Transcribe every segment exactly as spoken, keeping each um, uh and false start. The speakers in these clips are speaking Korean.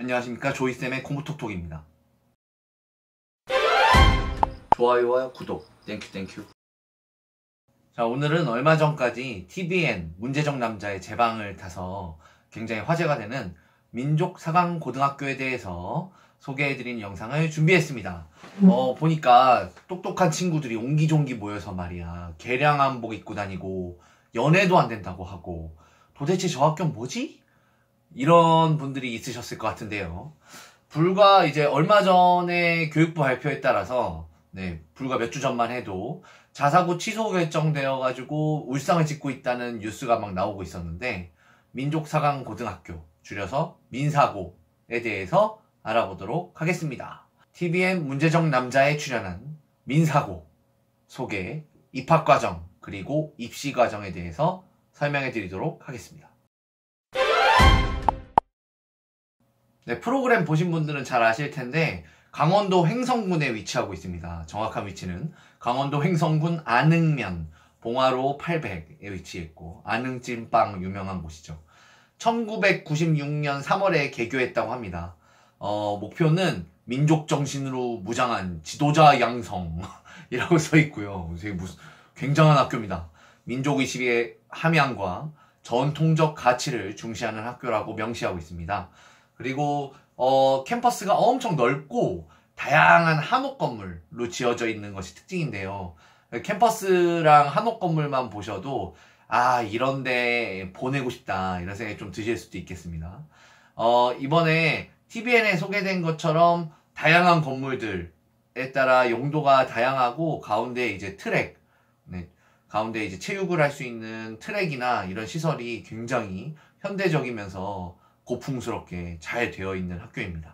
안녕하십니까, 조이쌤의 공부톡톡입니다. 좋아요와 구독 땡큐 땡큐. 자, 오늘은 얼마 전까지 티비엔 문제적 남자의 제방을 타서 굉장히 화제가 되는 민족 사강 고등학교에 대해서 소개해드리는 영상을 준비했습니다. 어 보니까 똑똑한 친구들이 옹기종기 모여서 말이야, 개량 한복 입고 다니고 연애도 안 된다고 하고, 도대체 저 학교는 뭐지? 이런 분들이 있으셨을 것 같은데요. 불과 이제 얼마 전에 교육부 발표에 따라서, 네, 불과 몇 주 전만 해도 자사고 취소 결정되어 가지고 울상을 짓고 있다는 뉴스가 막 나오고 있었는데, 민족사강 고등학교, 줄여서 민사고에 대해서 알아보도록 하겠습니다. 티비엔 문제적 남자에 출연한 민사고 소개, 입학과정, 그리고 입시과정에 대해서 설명해 드리도록 하겠습니다. 네, 프로그램 보신 분들은 잘 아실 텐데 강원도 횡성군에 위치하고 있습니다. 정확한 위치는 강원도 횡성군 안흥면 봉화로 팔백에 위치했고, 안흥찐빵 유명한 곳이죠. 천구백구십육 년 삼월에 개교했다고 합니다. 어, 목표는 민족정신으로 무장한 지도자 양성이라고 써있고요. 되게 무슨 굉장한 학교입니다. 민족의식의 함양과 전통적 가치를 중시하는 학교라고 명시하고 있습니다. 그리고 어, 캠퍼스가 엄청 넓고 다양한 한옥 건물로 지어져 있는 것이 특징인데요. 캠퍼스랑 한옥 건물만 보셔도 아, 이런데 보내고 싶다, 이런 생각이 좀 드실 수도 있겠습니다. 어, 이번에 티비엔에 소개된 것처럼 다양한 건물들에 따라 용도가 다양하고, 가운데 이제 트랙, 네, 가운데 이제 체육을 할 수 있는 트랙이나 이런 시설이 굉장히 현대적이면서 고풍스럽게 잘 되어 있는 학교입니다.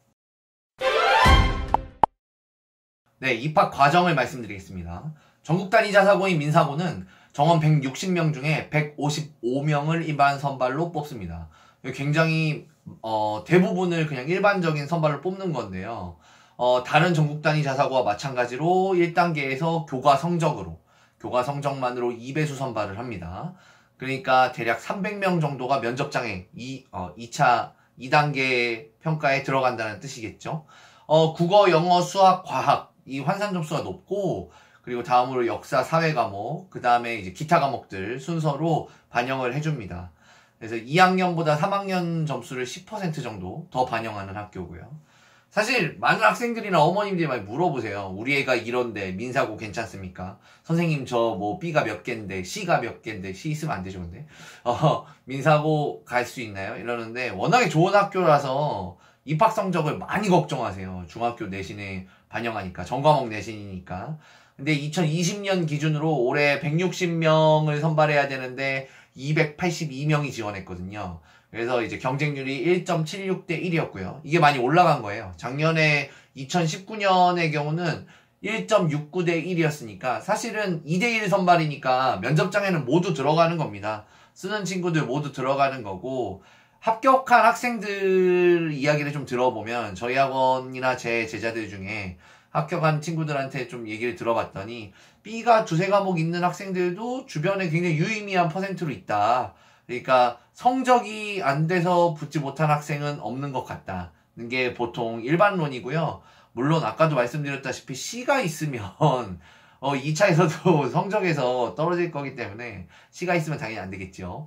네, 입학 과정을 말씀드리겠습니다. 전국 단위 자사고인 민사고는 정원 백육십 명 중에 백오십오 명을 일반 선발로 뽑습니다. 굉장히 어, 대부분을 그냥 일반적인 선발로 뽑는 건데요. 어, 다른 전국 단위 자사고와 마찬가지로 일 단계에서 교과 성적으로, 교과 성적만으로 이 배수 선발을 합니다. 그러니까 대략 삼백 명 정도가 면접장에 이, 어, 이 차 이 단계 평가에 들어간다는 뜻이겠죠. 어, 국어, 영어, 수학, 과학, 이 환산 점수가 높고, 그리고 다음으로 역사, 사회 과목, 그 다음에 이제 기타 과목들 순서로 반영을 해줍니다. 그래서 이 학년보다 삼 학년 점수를 십 퍼센트 정도 더 반영하는 학교고요. 사실 많은 학생들이나 어머님들이 많이 물어보세요. 우리 애가 이런데 민사고 괜찮습니까? 선생님, 저 뭐 B가 몇 개인데 C가 몇 개인데, C 있으면 안 되죠, 근데. 어, 민사고 갈 수 있나요? 이러는데 워낙에 좋은 학교라서 입학 성적을 많이 걱정하세요. 중학교 내신에 반영하니까, 전과목 내신이니까. 근데 이천이십 년 기준으로 올해 백육십 명을 선발해야 되는데 이백팔십이 명이 지원했거든요. 그래서 이제 경쟁률이 일 점 칠육 대 일이었고요. 이게 많이 올라간 거예요. 작년에 이천십구 년의 경우는 일 점 육구 대 일이었으니까 사실은 이 대 일 선발이니까 면접장에는 모두 들어가는 겁니다. 쓰는 친구들 모두 들어가는 거고, 합격한 학생들 이야기를 좀 들어보면, 저희 학원이나 제 제자들 중에 합격한 친구들한테 좀 얘기를 들어봤더니 B가 두세 과목 있는 학생들도 주변에 굉장히 유의미한 퍼센트로 있다. 그러니까 성적이 안 돼서 붙지 못한 학생은 없는 것 같다는 게 보통 일반론이고요. 물론 아까도 말씀드렸다시피 C가 있으면 어, 이 차에서도 성적에서 떨어질 거기 때문에 C가 있으면 당연히 안 되겠죠.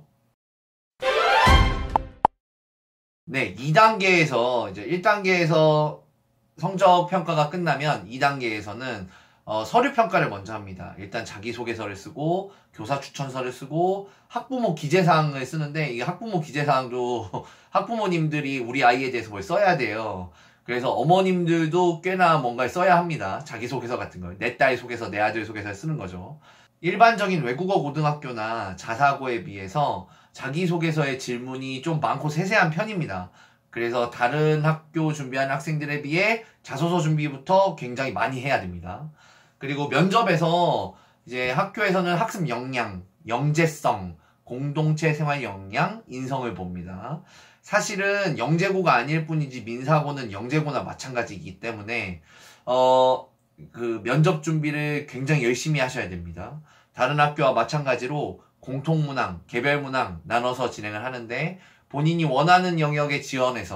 네, 이 단계에서 이제 일 단계에서 성적 평가가 끝나면 이 단계에서는 어, 서류 평가를 먼저 합니다. 일단 자기소개서를 쓰고 교사 추천서를 쓰고 학부모 기재사항을 쓰는데, 이 학부모 기재사항도 학부모님들이 우리 아이에 대해서 뭘 써야 돼요. 그래서 어머님들도 꽤나 뭔가를 써야 합니다. 자기소개서 같은 걸, 내 딸 소개서, 내 아들 소개서를 쓰는 거죠. 일반적인 외국어 고등학교나 자사고에 비해서 자기소개서의 질문이 좀 많고 세세한 편입니다. 그래서 다른 학교 준비하는 학생들에 비해 자소서 준비부터 굉장히 많이 해야 됩니다. 그리고 면접에서 이제 학교에서는 학습 역량, 영재성, 공동체 생활 역량, 인성을 봅니다. 사실은 영재고가 아닐 뿐이지 민사고는 영재고나 마찬가지이기 때문에 어, 그 면접 준비를 굉장히 열심히 하셔야 됩니다. 다른 학교와 마찬가지로 공통문항, 개별문항 나눠서 진행을 하는데, 본인이 원하는 영역에 지원해서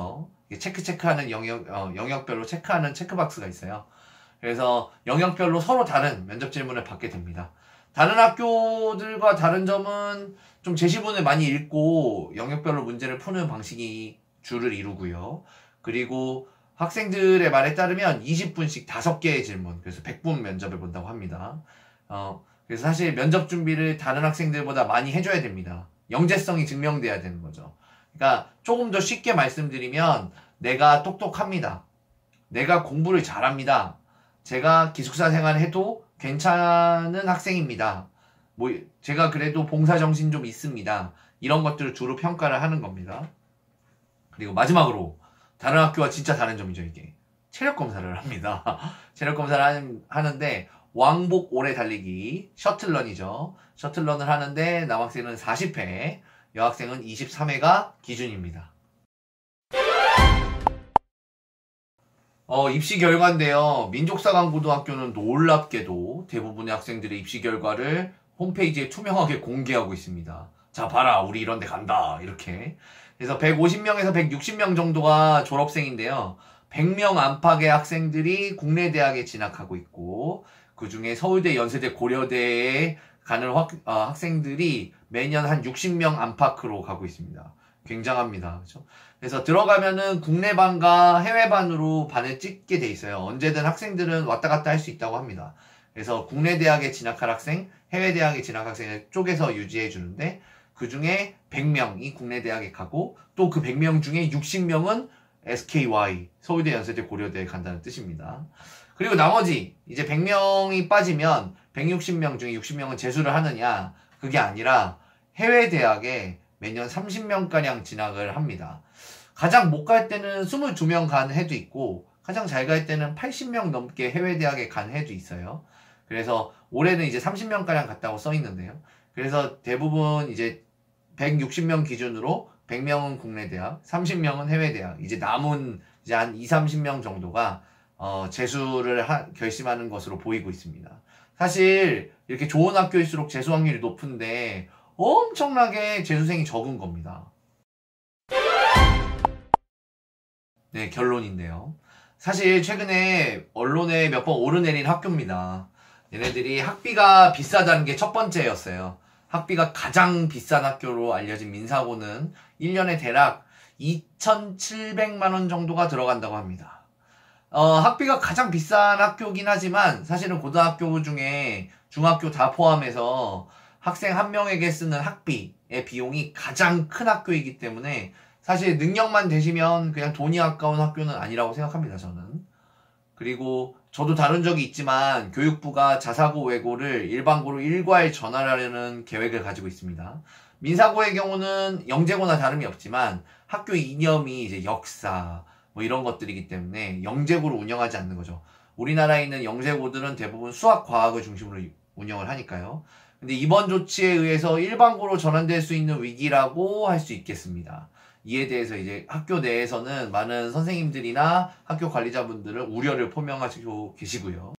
체크 체크하는 영역, 어, 영역별로 체크하는 체크박스가 있어요. 그래서 영역별로 서로 다른 면접 질문을 받게 됩니다. 다른 학교들과 다른 점은 좀 제시문을 많이 읽고 영역별로 문제를 푸는 방식이 주를 이루고요. 그리고 학생들의 말에 따르면 이십 분씩 다섯 개의 질문, 그래서 백 분 면접을 본다고 합니다. 어, 그래서 사실 면접 준비를 다른 학생들보다 많이 해줘야 됩니다. 영재성이 증명돼야 되는 거죠. 그러니까 조금 더 쉽게 말씀드리면 내가 똑똑합니다. 내가 공부를 잘합니다. 제가 기숙사 생활해도 괜찮은 학생입니다. 뭐 제가 그래도 봉사정신 좀 있습니다. 이런 것들을 주로 평가를 하는 겁니다. 그리고 마지막으로 다른 학교와 진짜 다른 점이죠, 이게. 체력 검사를 합니다. 체력 검사를 하는, 하는데 왕복 오래 달리기, 셔틀런이죠. 셔틀런을 하는데 남학생은 사십 회, 여학생은 이십삼 회가 기준입니다. 어, 입시 결과인데요. 민족사관고등학교는 놀랍게도 대부분의 학생들의 입시 결과를 홈페이지에 투명하게 공개하고 있습니다. 자, 봐라, 우리 이런 데 간다. 이렇게. 그래서 백오십 명에서 백육십 명 정도가 졸업생인데요. 백 명 안팎의 학생들이 국내 대학에 진학하고 있고, 그 중에 서울대, 연세대, 고려대에 가는 학, 어, 학생들이 매년 한 육십 명 안팎으로 가고 있습니다. 굉장합니다. 그렇죠? 그래서 들어가면은 국내반과 해외반으로 반을 찍게 돼 있어요. 언제든 학생들은 왔다 갔다 할 수 있다고 합니다. 그래서 국내 대학에 진학할 학생, 해외 대학에 진학 학생을 쪼개서 유지해 주는데, 그 중에 백 명이 국내 대학에 가고, 또 그 백 명 중에 육십 명은 에스케이와이, 서울대, 연세대, 고려대에 간다는 뜻입니다. 그리고 나머지 이제 백 명이 빠지면 백육십 명 중에 육십 명은 재수를 하느냐, 그게 아니라 해외 대학에 매년 삼십 명가량 진학을 합니다. 가장 못 갈 때는 이십이 명 간 해도 있고, 가장 잘 갈 때는 팔십 명 넘게 해외 대학에 간 해도 있어요. 그래서 올해는 이제 삼십 명가량 갔다고 써 있는데요. 그래서 대부분 이제 백육십 명 기준으로 백 명은 국내 대학, 삼십 명은 해외 대학, 이제 남은 이제 한 이삼십 명 정도가 어, 재수를 하, 결심하는 것으로 보이고 있습니다. 사실 이렇게 좋은 학교일수록 재수 확률이 높은데 엄청나게 재수생이 적은 겁니다. 네, 결론인데요. 사실 최근에 언론에 몇 번 오르내린 학교입니다. 얘네들이 학비가 비싸다는 게 첫 번째였어요. 학비가 가장 비싼 학교로 알려진 민사고는 일 년에 대략 이천칠백만 원 정도가 들어간다고 합니다. 어, 학비가 가장 비싼 학교긴 하지만 사실은 고등학교 중에 중학교 다 포함해서 학생 한 명에게 쓰는 학비의 비용이 가장 큰 학교이기 때문에 사실 능력만 되시면 그냥 돈이 아까운 학교는 아니라고 생각합니다, 저는. 그리고 저도 다룬 적이 있지만 교육부가 자사고 외고를 일반고로 일괄 전환하려는 계획을 가지고 있습니다. 민사고의 경우는 영재고나 다름이 없지만 학교 이념이 이제 역사 뭐 이런 것들이기 때문에 영재고로 운영하지 않는 거죠. 우리나라에 있는 영재고들은 대부분 수학, 과학을 중심으로 운영을 하니까요. 근데 이번 조치에 의해서 일반고로 전환될 수 있는 위기라고 할 수 있겠습니다. 이에 대해서 이제 학교 내에서는 많은 선생님들이나 학교 관리자분들은 우려를 표명하시고 계시고요.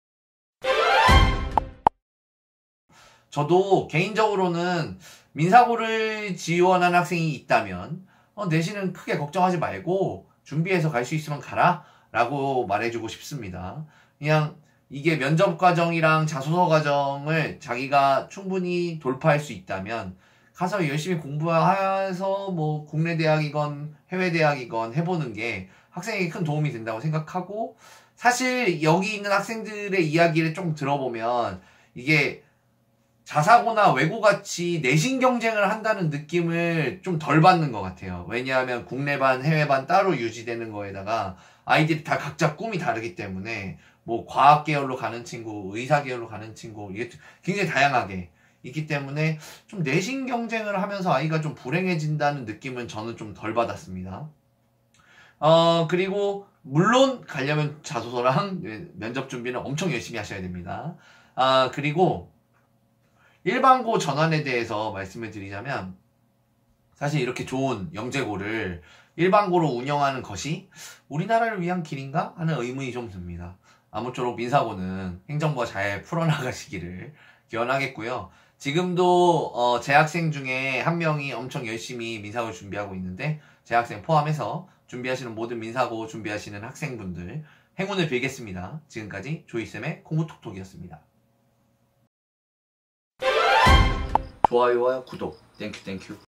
저도 개인적으로는 민사고를 지원한 학생이 있다면 어, 내신은 크게 걱정하지 말고 준비해서 갈 수 있으면 가라 라고 말해주고 싶습니다. 그냥 이게 면접 과정이랑 자소서 과정을 자기가 충분히 돌파할 수 있다면 가서 열심히 공부해서 뭐 국내 대학이건 해외 대학이건 해보는 게 학생에게 큰 도움이 된다고 생각하고, 사실 여기 있는 학생들의 이야기를 좀 들어보면 이게 자사고나 외고같이 내신 경쟁을 한다는 느낌을 좀 덜 받는 것 같아요. 왜냐하면 국내반, 해외반 따로 유지되는 거에다가 아이들이 다 각자 꿈이 다르기 때문에 뭐 과학 계열로 가는 친구, 의사 계열로 가는 친구, 이게 굉장히 다양하게 있기 때문에 좀 내신 경쟁을 하면서 아이가 좀 불행해진다는 느낌은 저는 좀 덜 받았습니다. 어, 그리고 물론 가려면 자소서랑 면접 준비는 엄청 열심히 하셔야 됩니다. 아, 그리고 일반고 전환에 대해서 말씀을 드리자면 사실 이렇게 좋은 영재고를 일반고로 운영하는 것이 우리나라를 위한 길인가 하는 의문이 좀 듭니다. 아무쪼록 민사고는 행정부가 잘 풀어나가시기를 기원하겠고요. 지금도 어, 재학생 중에 한 명이 엄청 열심히 민사고를 준비하고 있는데 재학생 포함해서 준비하시는 모든 민사고 준비하시는 학생분들 행운을 빌겠습니다. 지금까지 조이쌤의 공부톡톡이었습니다. 좋아요와 구독 땡큐 땡큐.